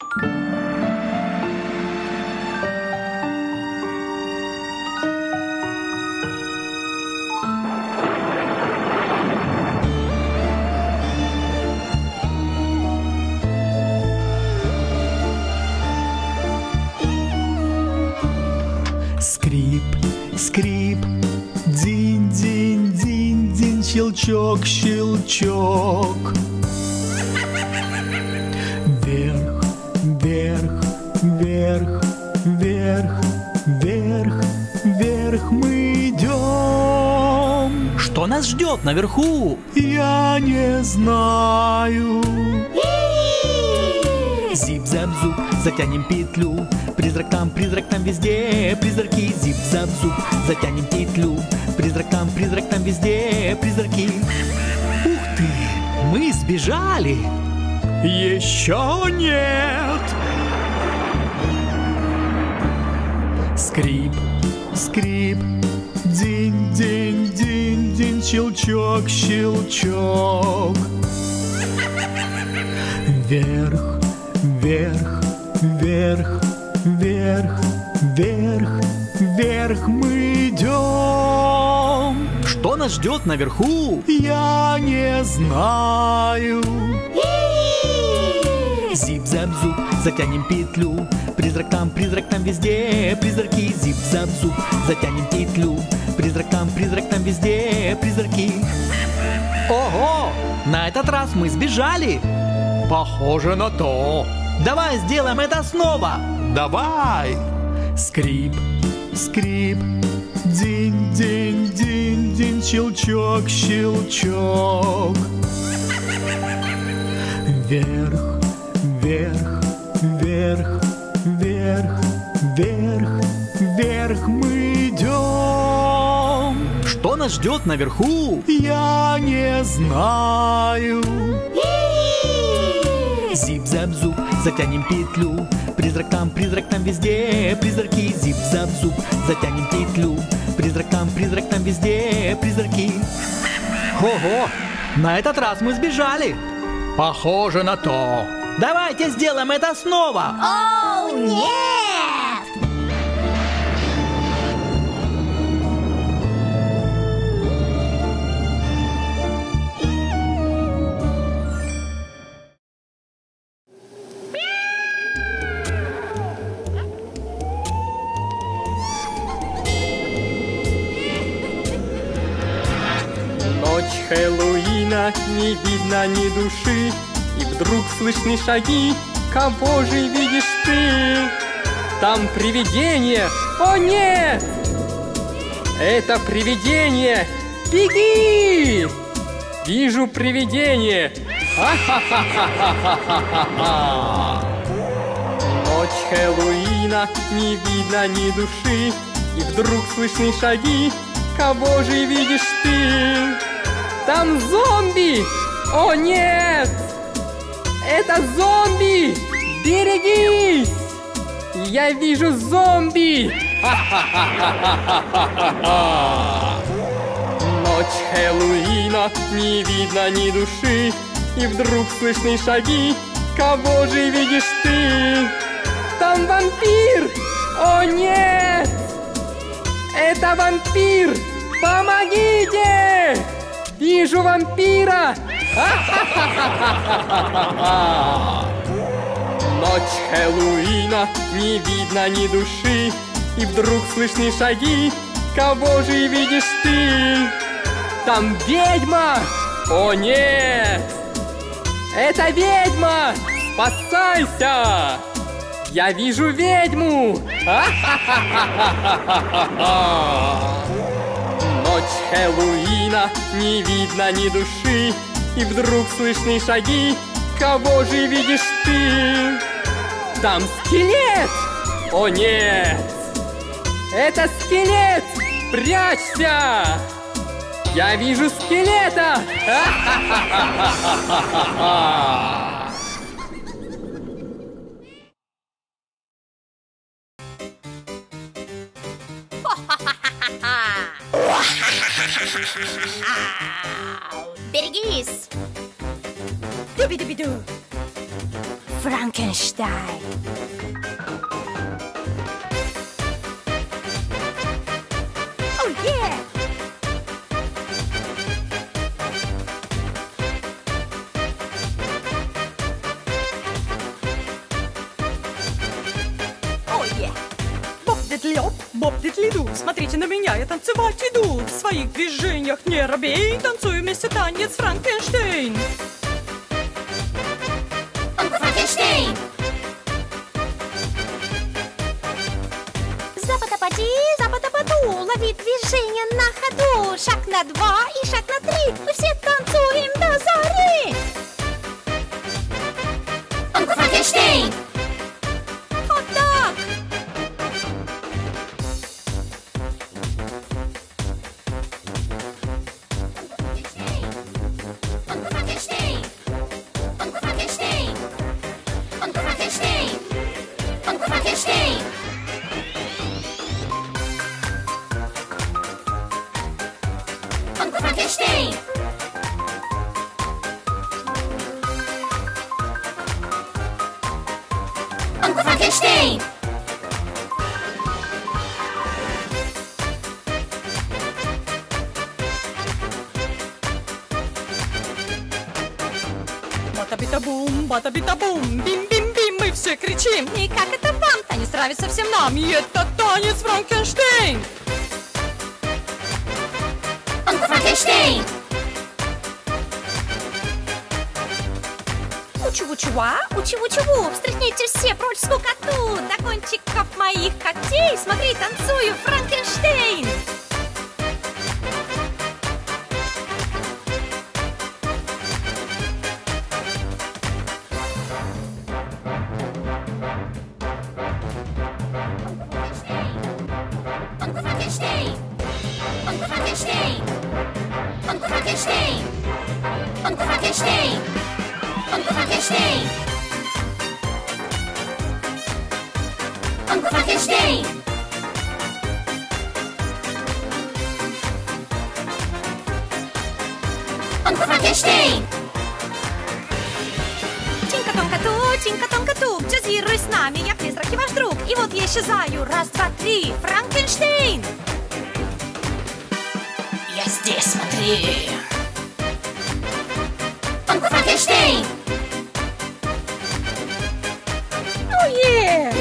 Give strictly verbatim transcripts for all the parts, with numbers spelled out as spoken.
Скрип, скрип, динь, динь, динь, динь, щелчок, щелчок. Вверх, вверх, вверх, вверх, вверх, вверх мы идем. Что нас ждет наверху? Я не знаю. Зип-зап-зуп, затянем петлю. Призрак там, призрак там везде. Призраки, зип-зап-зуп, затянем петлю. Призрак там, призрак там везде. Призраки. Ух ты, мы сбежали. Еще нет. Скрип, скрип, динь, динь, динь, динь, щелчок, щелчок. Вверх, вверх, вверх, вверх, вверх, вверх мы идем. Что нас ждет наверху? Я не знаю. Зип-зап-зуп, затянем петлю. Призрак там, призрак там везде. Призраки, зип-зап-зуп, затянем петлю. Призрак там, призрак там везде. Призраки. Ого! На этот раз мы сбежали. Похоже на то. Давай сделаем это снова. Давай. Скрип, скрип, динь, динь, динь, динь, щелчок, щелчок. Вверх, вверх, вверх, вверх, вверх, вверх мы идем. Что нас ждет наверху? Я не знаю. Зип-зап-зуп, затянем петлю. Призрак там, призрак там везде. Призраки, зип-зап-зуп, затянем петлю. Призрак там, призрак там везде. Призраки. Ого! На этот раз мы сбежали. Похоже на то. Давайте сделаем это снова. Оу, нет! Ночь Хэллоуина, не видно ни души, и вдруг слышны шаги. Кого же видишь ты? Там привидение! О нет! Это привидение! Беги! Вижу привидение! Ха-ха-ха-ха-ха-ха-ха! Ночь Хэллоуина, не видно ни души, и вдруг слышны шаги. Кого же видишь ты? Там зомби! О нет! Это зомби! Берегись! Я вижу зомби! Ночь Хэллоуина, не видно ни души, и вдруг слышны шаги. Кого же видишь ты? Там вампир! О нет! Это вампир! Помогите! Вижу вампира! Ночь Хэллоуина, не видно ни души, и вдруг слышны шаги. Кого же видишь ты? Там ведьма! О нет! Это ведьма! Спасайся! Я вижу ведьму! Ночь Хэллоуина, не видно ни души, и вдруг слышны шаги. Кого же видишь ты? Там скелет! О нет! Это скелет! Прячься! Я вижу скелета! Берегись! Дуби-дуби-ду! Франкенштейн. Oh yeah! Oh yeah! Боп-детли-оп, боп-детли-ду. Смотрите на меня, я танцевать иду. В своих движениях не робей. Танцую вместе танец Франкенштейн. Франкенштейн! Запада-поди, запада-поду. Лови движение на ходу. Шаг на два и шаг на три. Мы все танцуем до зари. Франкенштейн! Вот так! Франкенштейн! Франкенштейн! Франкенштейн! Франкенштейн! Франкенштейн! Франкенштейн! Бата-бита-бум, бата-бита-бум, бим-бим-бим, мы все кричим. И как это вам? Танец нравится всем нам, и это танец Франкенштейн. Франкенштейн! Учу-учу-ва, учу-учу-ву. Встряхните все прочь скукоту. До кончиков моих когтей. Смотри, танцую Франкенштейн. Франкенштейн! Франкенштейн! Франкенштейн! Франкенштейн! Франкенштейн! Франкенштейн! Франкенштейн! Тинка-тонка-ту, тинка-тонка-ту, джазируй с нами, я призрак и ваш друг. И вот я исчезаю, раз, два, три, Франкенштейн! Я здесь, смотри! Франкенштейн! Oh yeah!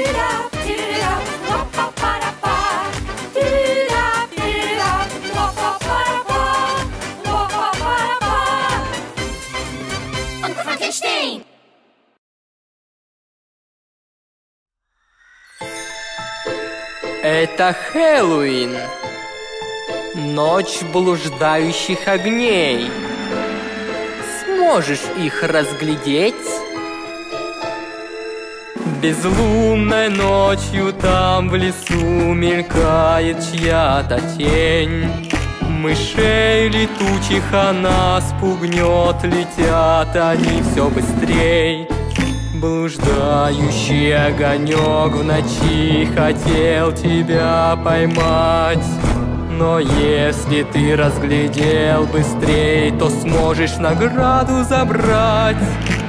Франкенштейн! Это Хэллоуин, ночь блуждающих огней. Сможешь их разглядеть? Безлунной ночью там в лесу мелькает чья-то тень. Мышей летучих она спугнет, летят они все быстрей. Блуждающий огонек в ночи хотел тебя поймать. Но если ты разглядел быстрей, то сможешь награду забрать.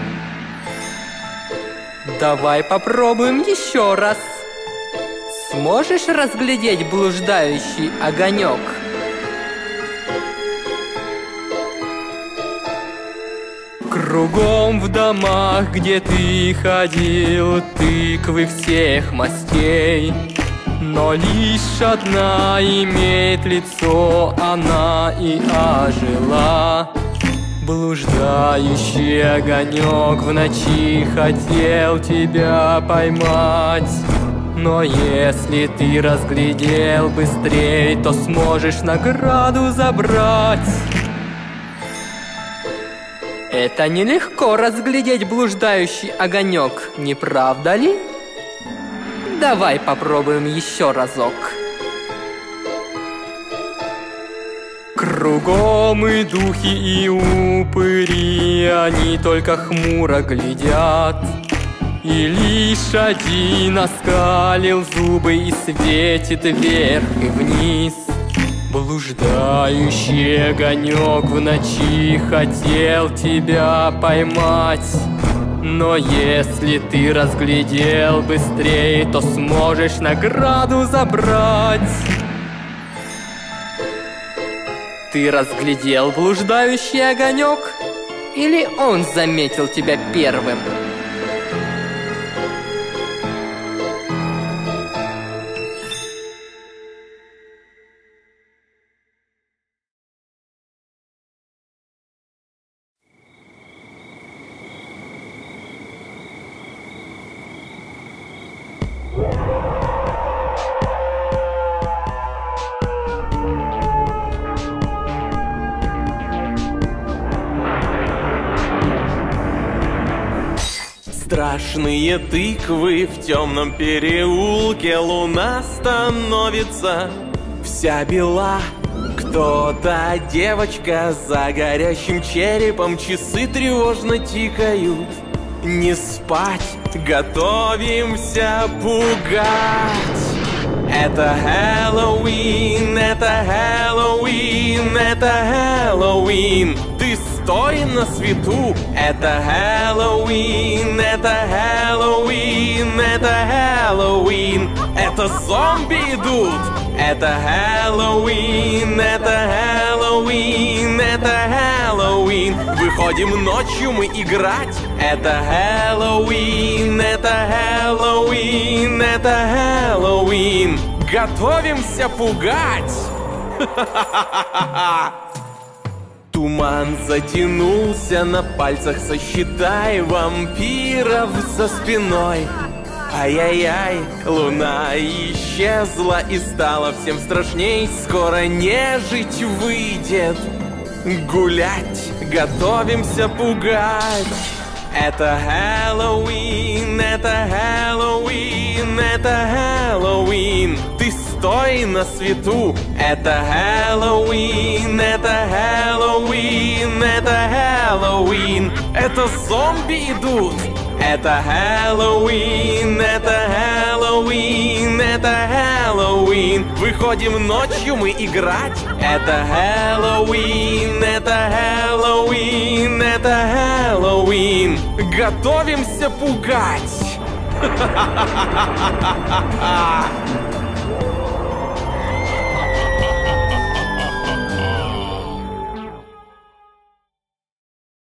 Давай попробуем еще раз. Сможешь разглядеть блуждающий огонек? Кругом в домах, где ты ходил, тыквы всех мастей. Но лишь одна имеет лицо, она и ожила. Блуждающий огонек в ночи хотел тебя поймать. Но если ты разглядел быстрей, то сможешь награду забрать. Это нелегко разглядеть блуждающий огонек, не правда ли? Давай попробуем еще разок. Кругом и духи, и упыри, они только хмуро глядят. И лишь один оскалил зубы и светит вверх и вниз. Блуждающий огонек в ночи хотел тебя поймать. Но если ты разглядел быстрее, то сможешь награду забрать. Ты разглядел блуждающий огонек? Или он заметил тебя первым? Страшные тыквы в темном переулке, луна становится вся бела. Кто-то девочка за горящим черепом, часы тревожно тикают. Не спать, готовимся пугать. Это Хэллоуин, это Хэллоуин, это Хэллоуин. Ты стой на свету. Это Хэллоуин, это Хэллоуин, это Хэллоуин. Это зомби идут. Это Хэллоуин, это Хэллоуин, это Хэллоуин. Выходим ночью мы играть. Это Хэллоуин, это Хэллоуин, это Хэллоуин. Готовимся пугать. Туман затянулся, на пальцах сосчитай вампиров за спиной. Ай-яй-яй, луна исчезла и стало всем страшней. Скоро нежить выйдет гулять, готовимся пугать. Это Хэллоуин, это Хэллоуин, это Хэллоуин. Ты стой на свету. Это Хэллоуин, это Хэллоуин, это Хэллоуин. Это зомби идут. Это Хэллоуин, это Хэллоуин, это Хэллоуин. Выходим ночью мы играть. Это Хэллоуин, это Хэллоуин, это Хэллоуин. Готовимся пугать.